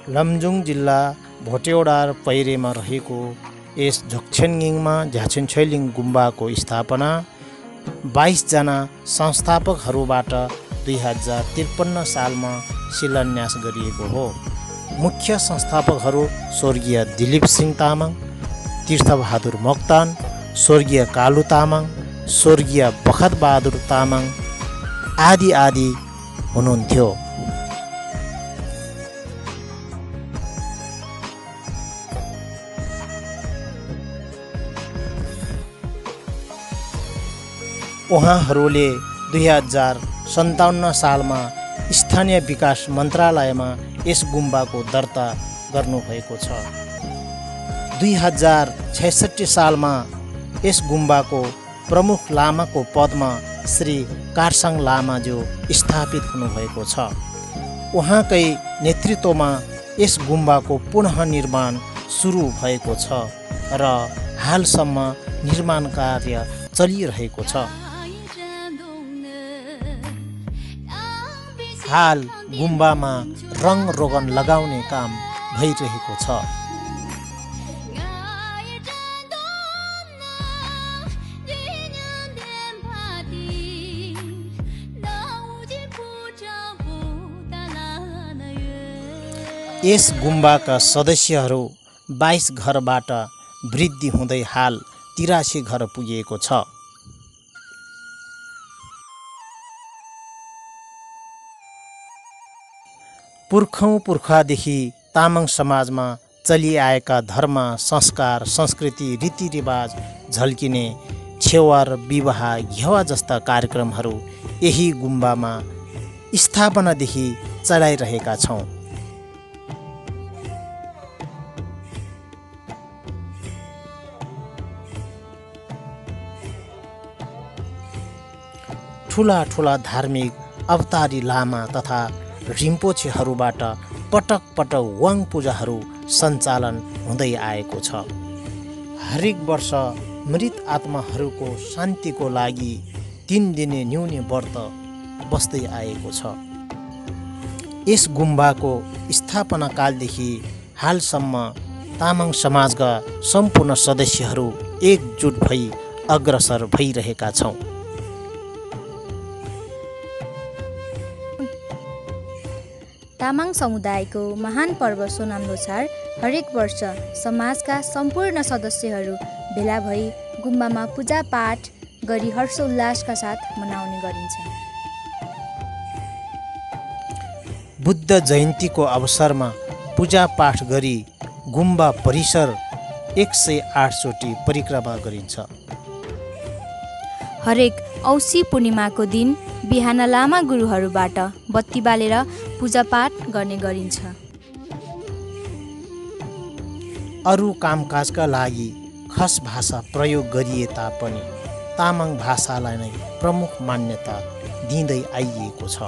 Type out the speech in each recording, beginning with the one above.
लमजुङ जिल्ला भोटेओडार पैरेमा रहेको यस झोक्छेनगिङमा झ्याछुन्छैलिङ गुम्बाको स्थापना 22 जना संस्थापकहरूबाट 2053 सालमा शिलान्यास गरिएको हो। मुख्य संस्थापकहरू स्वर्गीय दिलीप सिंह तामाङ, तीर्थबहादुर मोक्तान, स्वर्गीय कालु तामाङ, स्वर्गीय बखतबहादुर तामाङ आदि आदि हुनुहुन्थ्यो। उहाँहरूले 2057 सालमा स्थानीय विकास मन्त्रालयमा यस गुम्बाको दर्ता गर्नुभएको छ। 2066 सालमा यस गुम्बाको प्रमुख लामाको पदमा श्री कारसाङ लामाज्यू स्थापित हुनुभएको छ। उहाँकै नेतृत्वमा यस गुम्बाको पुनः निर्माण सुरु भएको छ र हालसम्म निर्माण कार्य चलिरहेको छ। हाल गुम्बामा रङ रोगन लगाउने काम भइरहेको छ। यस गुम्बाका सदस्यहरू 22 घरबाट वृद्धि हुँदै हाल 83 घर पुगेको छ। पुर्खौं पुर्खादेखि तामाङ समाजमा चलिआएका धर्म, संस्कार, संस्कृति, रीतिरिवाज झल्किने छेवार, विवाह, घेवा जस्ता कार्यक्रमहरू यही गुम्बामा स्थापनादेखि चलाइरहेका छौँ। ठुला ठुला धार्मिक अवतारी लामा तथा रिम्पोछेहरूबाट पटक पटक वाङ पूजाहरू सञ्चालन हुँदै आएको छ। हरेक वर्ष मृत आत्माहरूको शान्तिको लागि 3 दिने न्यूने व्रत बस्दै आएको छ। यस गुम्बाको स्थापना कालदेखि हालसम्म तामाङ समाजका सम्पूर्ण सदस्यहरू एकजुट भई अग्रसर भइरहेका छौँ। तामाङ समुदायको महान पर्व सोनाम लोछार हरेक वर्ष समाजका सम्पूर्ण सदस्यहरू भेला भई गुम्बामा पूजापाठ गरी हर्षोल्लासका साथ मनाउने गरिन्छ। बुद्ध जयन्तीको अवसरमा पूजापाठ गरी गुम्बा परिसर 108 चोटि परिक्रमा गरिन्छ। हरेक औँसी पूर्णिमाको दिन बिहान लामा गुरुहरूबाट बत्ती बालेर पूजापाठ गर्ने गरिन्छ। अरू कामकाजका लागि खस भाषा प्रयोग गरिए तापनि तामाङ भाषालाई नै प्रमुख मान्यता दिँदै आइएको छ।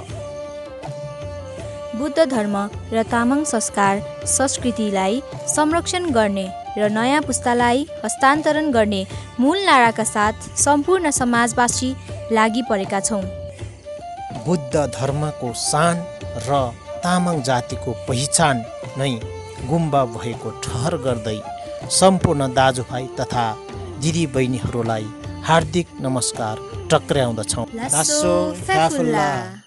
बुद्ध धर्म र तामाङ संस्कार संस्कृतिलाई संरक्षण गर्ने र नयाँ पुस्तालाई हस्तान्तरण गर्ने मूल नाराका साथ सम्पूर्ण समाजवासी लागि परेका छौँ। बुद्ध धर्मको शान र तामाङ जातिको पहिचान नै गुम्बा भएको ठहर गर्दै सम्पूर्ण दाजुभाइ तथा दिदीबहिनीहरूलाई हार्दिक नमस्कार टक्र्याउँदछौँ। लासो फ्याफुल्ला।